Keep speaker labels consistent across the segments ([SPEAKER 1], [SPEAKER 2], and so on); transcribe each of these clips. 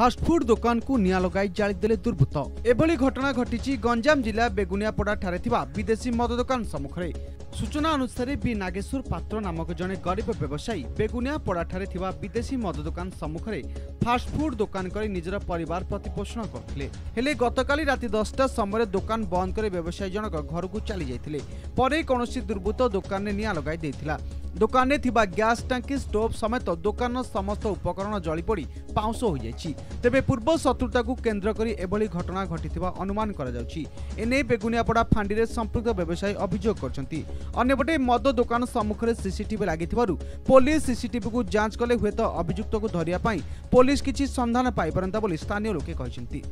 [SPEAKER 1] Fast food दुकान को निया लगाई जाळीदेले दुर्बृत्त। एभली घटना घटी गंजाम जिला बेगुनियापड़ा ठारे थिबा विदेशी मद दुकान सम्मुखरे। सूचना अनुसार बी नागेश्वर पात्र नामक जने गरीब व्यवसायी बेगुनियापड़ा ठारे थिबा विदेशी मद दुकान सम्मुखरे फास्टफुड दुकान करी निजर परिवार प्रतिपोषण करथिले। हेले गतकाली राति 10टा समय दुकान बंद करे व्यवसायी जनक घर को चली जाइथिले। परे कोनोसी दुर्बृत्त दुकान ने निया लगाई देथिला। दुकान में थिबा गैस टांकी स्टोव समेत दुकान समस्त उपकरण जली पड़ी पाउंस हो जाइछि। तेबे पूर्व शत्रुता को केन्द्र करी एभली घटना घटिथिबा अनुमान करा जाउछि। एने बेगुनियापड़ा फांडी रे संपृक्त व्यवसायी अभियोग करछन्ति। अन्यपटे मद दुकान सम्मुख में सीसीटीवी लागिथिबारु पुलिस सीसीटीवी को जांच कले हुए तो अभियुक्त को धरिया पाई पुलिस किछि संधान पाई परंता बोली स्थानीय लोके कहिसन्ति।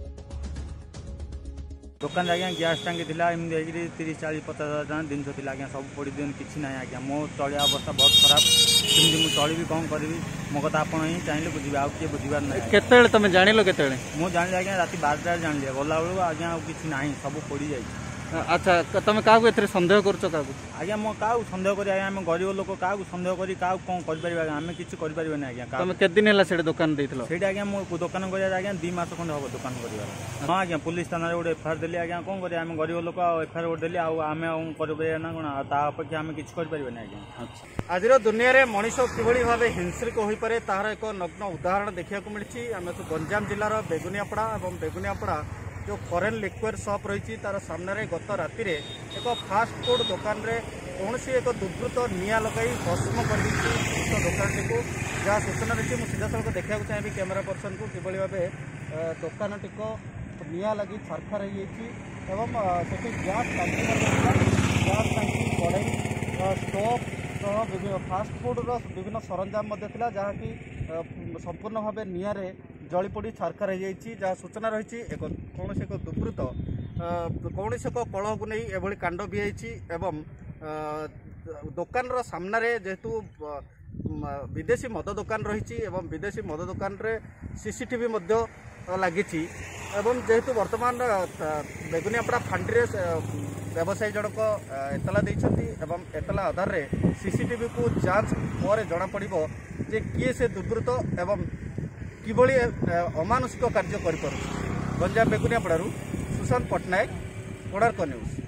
[SPEAKER 2] दुकान आज्ञा गैस टांकी थी एमती 30-40-50 हजार जिन थी आज्ञा सब पड़ी दिन किसी ना आज्ञा मो चलिया अवस्था बहुत खराब सेमती मुझे चलि कौन करी मो कथा आप चाहिए बुझे आउ किए बुझार ना
[SPEAKER 3] केते तुम जान के
[SPEAKER 2] मुझे जानी आज्ञा रात 12 जान गला बेलू आज्ञा किसी ना सब पड़ जाए।
[SPEAKER 3] अच्छा तुम क्या सन्देह कर
[SPEAKER 2] आज्ञा मो क्या सन्देह कर आम गरीब लोक क्या सन्देह कर कौन कर आम किसी कर आज्ञा
[SPEAKER 3] तुम केदिन से दुकान
[SPEAKER 2] से आज्ञा मो दुकान कर आज्ञा 2 मास खंडे हम दुकान कर। हाँ आज्ञा पुलिस थाना गोटे एफआईआर देली आज्ञा कौन कर आम गरीब लोक एफआईआर गोटे देली आम कर ना कौन अपेक्षा आम किसी कर आज्ञा।
[SPEAKER 3] आज दुनिया में मनीष किभली भाव हिंसक हो पारे तार एक नग्न उदाहरण देखा मिली। आम गंजाम जिलार बेगुनियापड़ा और बेगुनियापड़ा जो फॉरेन लिक्विड शॉप रही तार सामने गत राति एक फास्ट फूड दुकान रे कौन सी एक दुर्बृत्त निया लगाई भस्म कर दुकान टी जहाँ सूचना रही मुझे सीधा सड़क देखा चाहिए कैमेरा पर्सन को किभली भाव दुकान टी को निया लगी छारखार एवं से गैस टांकी कड़ाई स्टोव फास्ट फूड विभिन्न सरंजाम जहाँकि संपूर्ण भाव निआरे जली पड़ी छारखार जहाँ सूचना रही कौन एक दुर्बृत्त कौन एक कलह को नहीं एभली कांड भी एवं दुकान सामने जेहेतु विदेशी मद दुकान रही विदेशी मद दुकान रे सीसीटीवी लगी जेहेतु वर्तमान बेगुनियापड़ा फांडी व्यवसायी जनक एतला देइछन्ति एवं एतला आधार रे सीसीटीवी को जांच पर जना पड़िबो जे किए से दुर्बृत्त एवं किभली अमानुषिक कार्य कर। गंजाम बेगुनियापड़ारू सुशांत पट्टनायक, कोणार्क न्यूज।